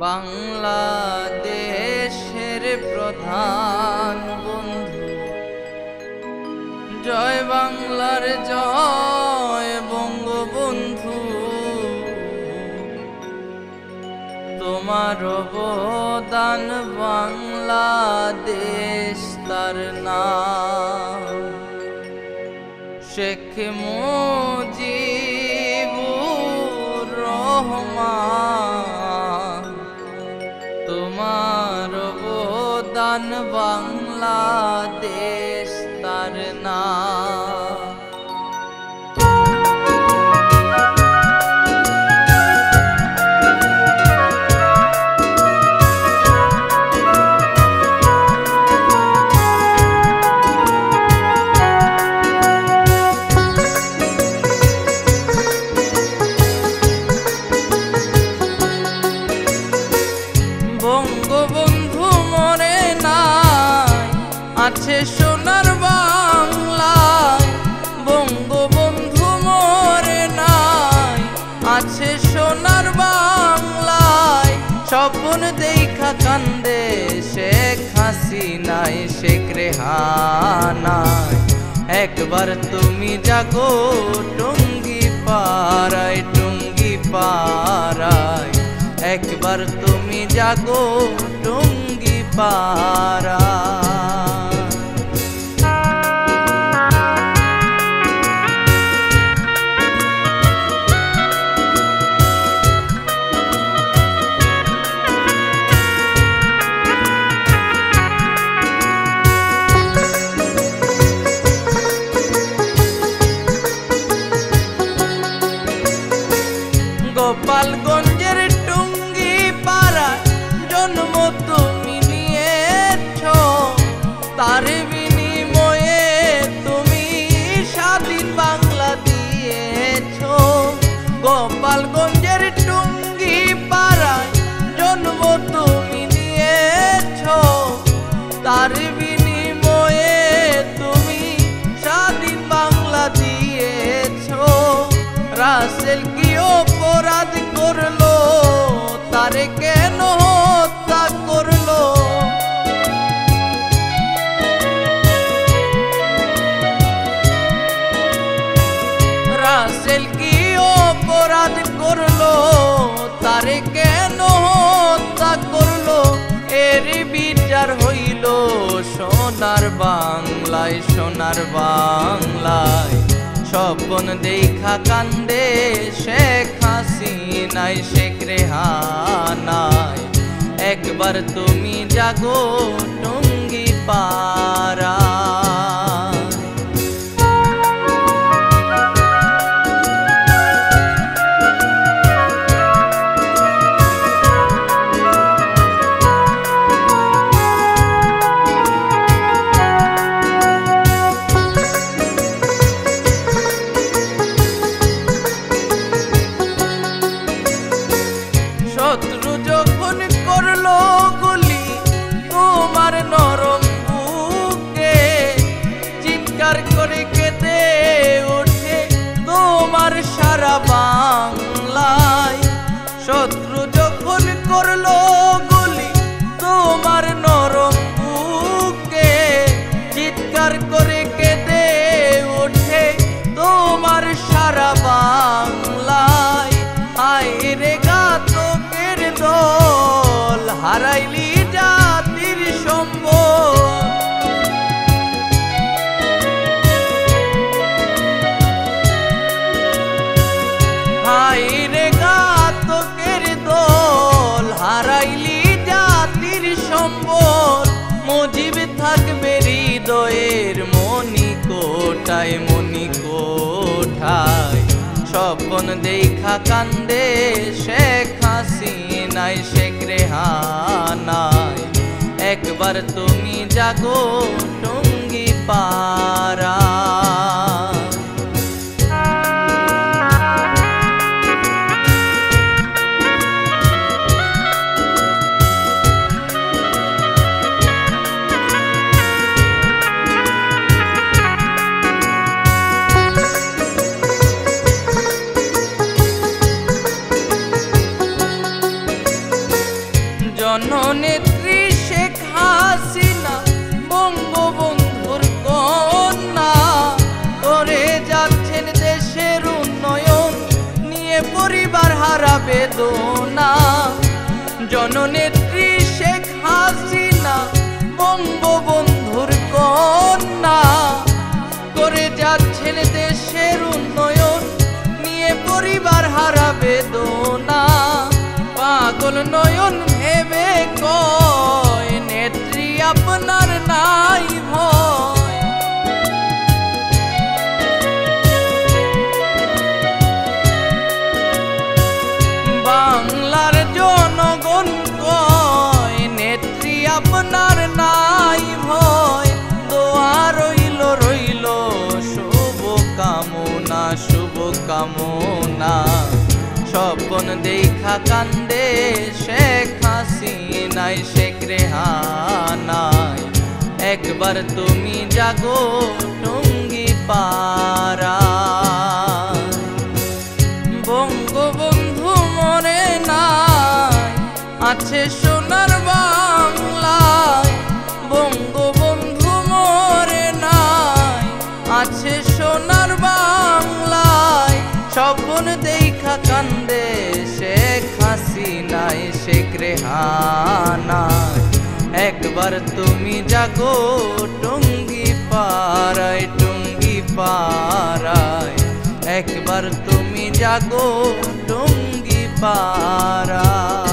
বাংলাদেশের প্রধান বন্ধু। জয় বাংলার জয় বঙ্গবন্ধু, তোমার অবদান বাংলাদেশ তার নাম। শেখ মুজিবুর রহমান, তোমার অবদান বাংলাদেশ তার নাম। বঙ্গবন্ধু মরে নাই, আছে সোনার বাংলায়। বঙ্গবন্ধু মরে নাই, আছে সোনার বাংলায়। স্বপ্ন দেখা কান্দে শেখ হাসিনায়, শেখ রেহানায়। একবার তুমি জাগো টুঙ্গি পাড়ায়, টুঙ্গি পাড়ায়। একবার তুমি জাগো টুঙ্গি পাড়া। গোপালগঞ্জের টুঙ্গি পাড়া জন্ম তুমি নিয়েছ, তার বিনিময়ে তুমি স্বাধীন বাংলা দিয়েছ। গোপালগঞ্জের টুঙ্গি পাড়া জন্ম তুমি নিয়েছ, তার বিনিময়ে তুমি স্বাধীন বাংলা দিয়েছ। রাসেল কি অপরাধ করলো, তারে কেন হত্যা করলো? রাসেল কি অপরাধ করলো, তারে কেন হত্যা করলো? এর বিচার হইল সোনার বাংলায়, সোনার বাংলায়। স্বপ্ন দেখা কান্দে শেখ হাসিনায়, শেখ রেহানায়। একবার তুমি জাগো টুঙ্গি পাড়া। শত্রু যখন করলো গুলি তোমার নরম বুকে, চিৎকার করে কেঁদে ওঠে তোমার সারা বাংলায়। শত্রু যখন করলো গুলি তোমার নরম বুকে, চিৎকার করে কেঁদে ওঠে তোমার সারা বাংলায়। হায় রে ঘাতকের দল, হারাইলি জাতির সম্বল। হায় রে ঘাতকের দল, হারাইলি জাতির সম্বল। মুজিব থাকবে হৃদয়ের মণিকোঠায়, মণিকোঠায়। স্বপ্ন দেখা কান্দে শেখ হাসিনায়, শেখ রেহানায়। একবার তুমি জাগো টুঙ্গি পাড়া। কাজল নয়ন ভেবে কয় নেত্রী আপনার নাই ভয়। বাংলার জনগণ কয় নেত্রী আপনার নাই ভয়। দোয়া রইল রইল শুভ কামনা শুভ কামনা। স্বপ্ন দেখা কান্দে শেখ হাসিনায় শেখ রেহানায়। একবার তুমি জাগো টুঙ্গি পাড়া। বঙ্গবন্ধু মরে নাই আছে সোনার বাংলায়। বঙ্গবন্ধু মরে নাই আছে সোনার বাংলায়। স্বপ্ন দেখা কান্দে শেখ হাসিনায় শেখ রেহানায়। একবার তুমি জাগো টুঙ্গি পাড়ায় টুঙ্গি পাড়ায়। একবার তুমি জাগো টুঙ্গি পাড়ায়।